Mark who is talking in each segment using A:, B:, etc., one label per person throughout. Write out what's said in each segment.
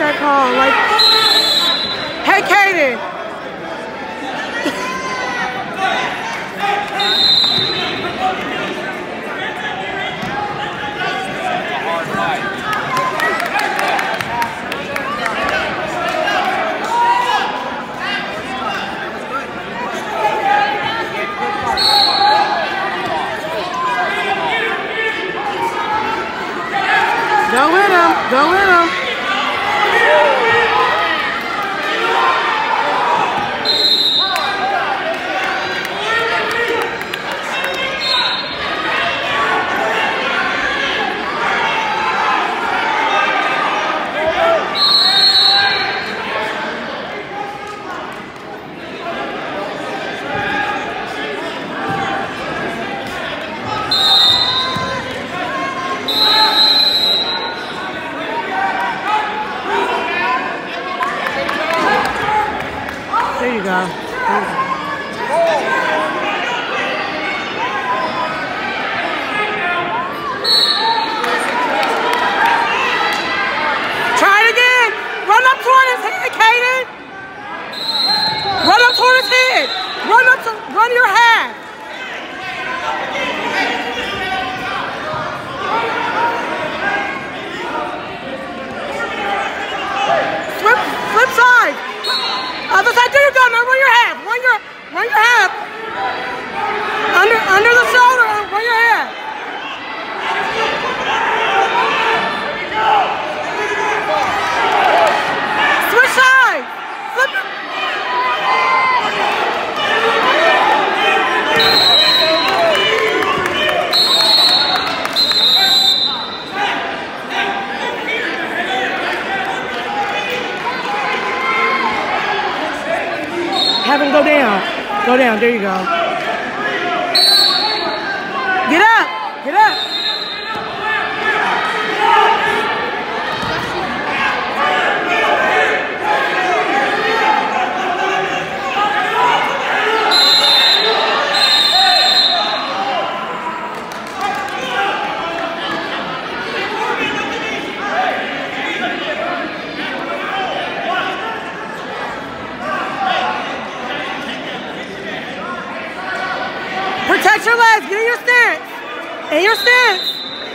A: that call. Like, hey, Kaden. Go with him. Go with him. There you go. Try it again. Run up toward his head, Kaden. Run up toward his head. Run your half. Flip side. Other side, there you go. Now run your half. Run your half. Under the shoulder. Run your half. Switch side. Flip it. Have him go down. Go down. There you go. Get up. Get up. Protect your legs. Get in your stance. In your stance.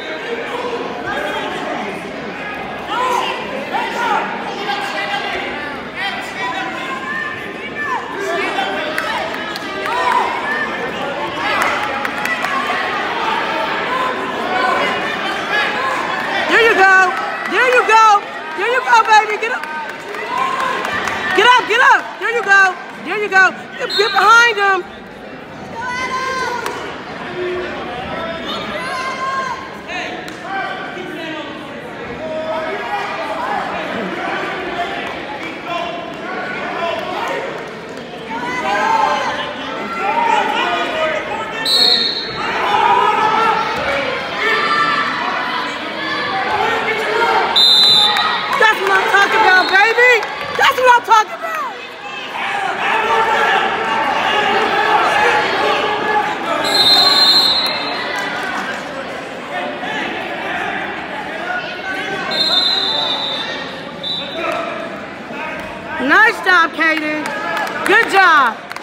A: There you go. There you go. There you go, baby. Get up. Get up. Get up. There you go. There you go. Get behind him. That's what I'm talking about, baby. That's what I'm talking about. Nice job, Kaden. Good job.